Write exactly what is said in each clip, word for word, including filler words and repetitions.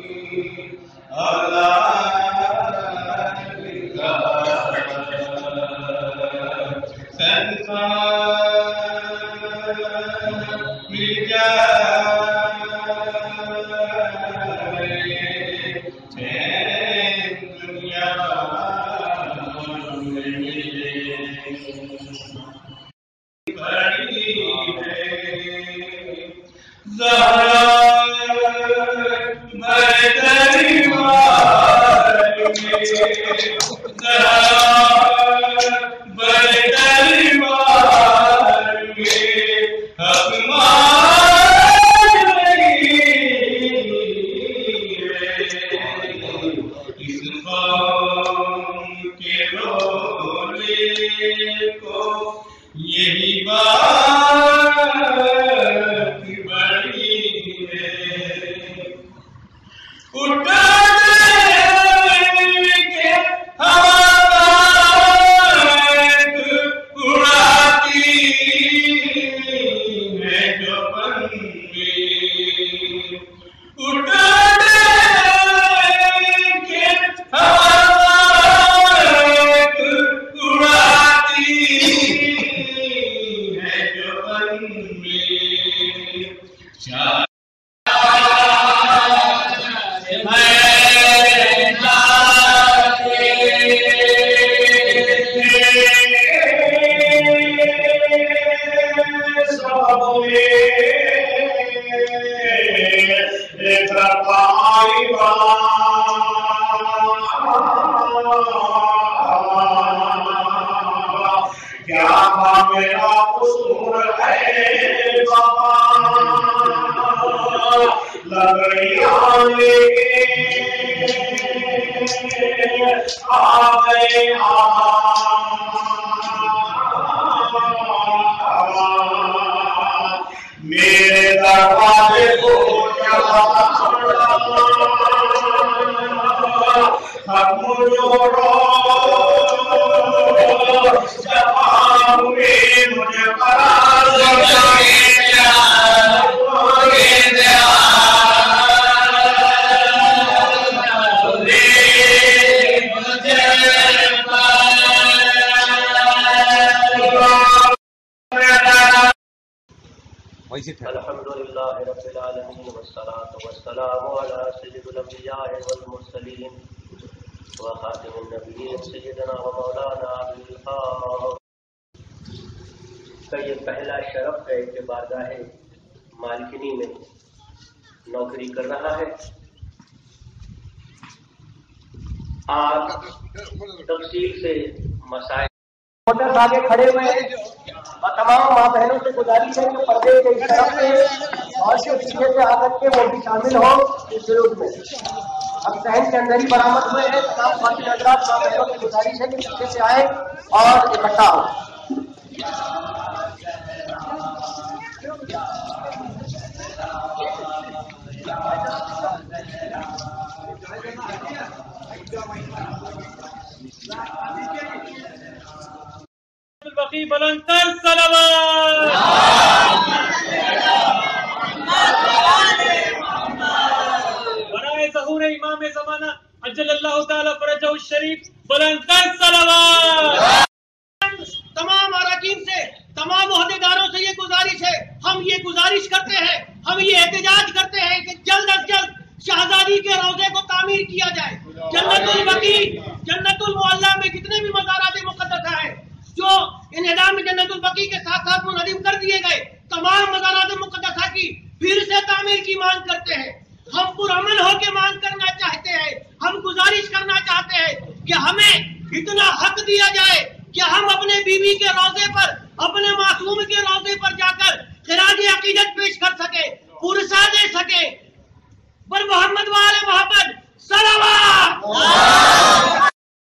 الحمدللہ رب العالمین والصلاة والسلام علی سید الانبیاء والمرسلین وخاتم النبیین سیدنا و مولانا ابی القاسم کا یہ پہلا شرف ہے کہ بارگاہ مالکنی میں نوکری کر رہا ہے. آج تفصیل سے مسائل موٹر آگے کھڑے ہوئے ہیں اور تمام ماں بہنوں سے گزارش ہے کہ پردے کے اس طرف سے اور جو پیچھے سے آ کر کے وہ بھی شامل ہو اس ضرورت میں. اب صحن کے اندر ہی برآمد ہوئے ہیں. تمام خواتین حضرات ماں بہنوں سے گزارش ہے کہ پیچھے سے آئے اور اکٹھا ہو. البقی بلندتر صلوات برائے ظہور امام زمانہ عجل اللہ تعالی فرجہ الشریف بلندتر صلوات. تمام اراکین سے تمام عہدیداروں سے یہ گزارش ہے, ہم یہ گزارش کرتے ہیں, ہم یہ احتجاج کرتے ہیں کہ جلد از جلد شہزادی کے روضے کو تعمیر کیا جائے. جنت البقیع جنت المعلی میں جتنے بھی مزارات مقدسہ ہیں جو انہدام جنت البقیع کے ساتھ ساتھ منہدم کر دیے گئے, تمام مزارات مقدسہ کی پھر سے تعمیر کی مانگ کرتے ہیں. ہم پرامن ہو کے مانگ کرنا چاہتے ہیں, ہم گزارش کرنا چاہتے ہیں کہ ہمیں اتنا حق دیا جائے کہ ہم اپنے بیوی کے روضے پر, اپنے معصوم کے روضے پر جا کر خراج عقیدت پیش کر سکے, پرسا دے سکے. پر محمد والے محمد صلوات.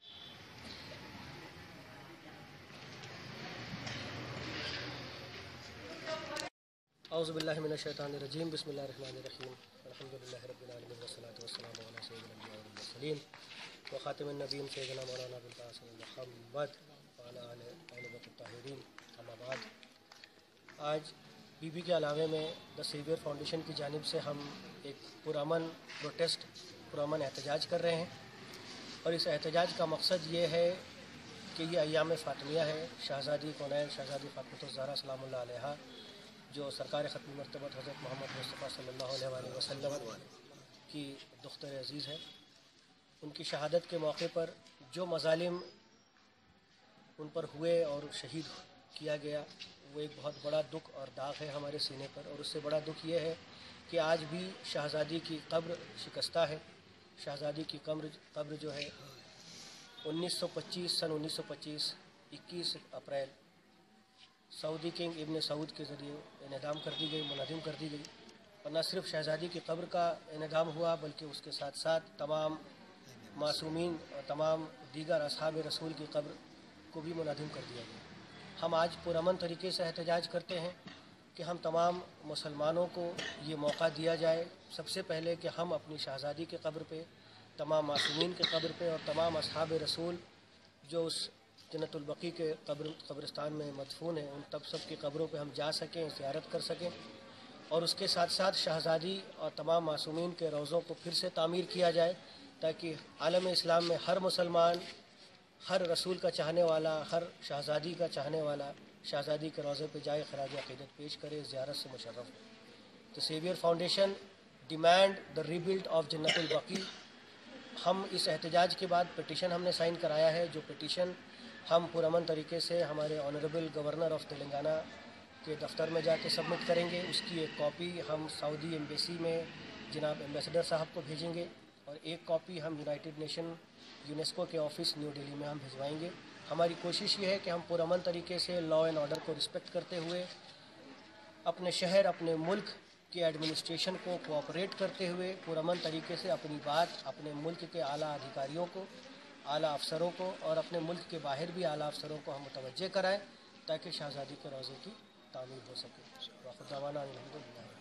اعوذ باللہ من الشیطان الرجیم. بسم اللہ الرحمن الرحیم. الحمدللہ رب العالمین والصلاة والسلام علی سید الانبیاء والمرسلین وخاتم النبیین سیدنا مولانا ابی القاسم محمد وعلی آلہ الطاہرین. اما بعد, آج پی بی کے علاوے میں دا سیویئر فاؤنڈیشن کی جانب سے ہم ایک پرامن پروٹیسٹ پرامن احتجاج کر رہے ہیں، اور اس احتجاج کا مقصد یہ ہے کہ یہ ایام فاطمیہ ہے، شہزادی کونین شہزادی فاطمۃ الزہرا سلام اللہ علیہا جو سرکار ختم مرتبت حضرت محمد مصطفیٰ صلی اللہ علیہ وآلہ وسلم کی دختر عزیز ہے، ان کی شہادت کے موقع پر جو مظالم ان پر ہوئے اور شہید کیا گیا وہ ایک بہت بڑا دکھ اور داغ ہے ہمارے سینے پر، اور اس سے بڑا دکھ یہ ہے کہ آج بھی شہزادی کی قبر شکستہ ہے۔ شہزادی کی قبر قبر جو ہے انیس سو پچیس سن انیس سو پچیس اکیس اپریل سعودی کنگ ابن سعود کے ذریعے انہدام کر دی گئی، منہدم کر دی گئی، اور نہ صرف شہزادی کی قبر کا انہدام ہوا بلکہ اس کے ساتھ ساتھ تمام معصومین اور تمام دیگر اصحاب رسول کی قبر کو بھی منہدم کر دیا گیا۔ ہم آج پرامن طریقے سے احتجاج کرتے ہیں کہ ہم تمام مسلمانوں کو یہ موقع دیا جائے، سب سے پہلے کہ ہم اپنی شہزادی کی قبر پہ، تمام معصومین کی قبر پہ اور تمام اصحاب رسول جو اس جنت البقیع کے قبر قبرستان میں مدفون ہیں ان تب سب کی قبروں پہ ہم جا سکیں، زیارت کر سکیں، اور اس کے ساتھ ساتھ شہزادی اور تمام معصومین کے روضوں کو پھر سے تعمیر کیا جائے تاکہ عالم اسلام میں ہر مسلمان، ہر رسول کا چاہنے والا، ہر شہزادی کا چاہنے والا شہزادی کے روضے پہ جائے، خراج عقیدت پیش کرے، زیارت سے مشرف ہو۔ تو saviour foundation demand the rebuild of جنت البقیع۔ ہم اس احتجاج کے بعد پٹیشن ہم نے سائن کرایا ہے، جو پٹیشن ہم پرامن طریقے سے ہمارے آنریبل گورنر آف تلنگانہ کے دفتر میں جا کے سبمٹ کریں گے۔ اس کی ایک کاپی ہم سعودی ایمبیسی میں جناب ایمبیسڈر صاحب کو بھیجیں گے، اور ایک کاپی ہم یونائٹڈ نیشن یونیسکو کے آفس نیو دہلی میں ہم بھجوائیں گے۔ ہماری کوشش یہ ہے کہ ہم پرامن طریقے سے لا اینڈ آرڈر کو رسپیکٹ کرتے ہوئے اپنے شہر، اپنے ملک کے ایڈمنسٹریشن کو کوآپریٹ کرتے ہوئے پرامن طریقے سے اپنی بات اپنے ملک کے اعلیٰ ادھیکاریوں کو، اعلیٰ افسروں کو اور اپنے ملک کے باہر بھی اعلیٰ افسروں کو ہم متوجہ کرائیں تاکہ شہزادی کے روضے کی تعمیر ہو سکے۔ وآخر دعوانا الحمدللہ۔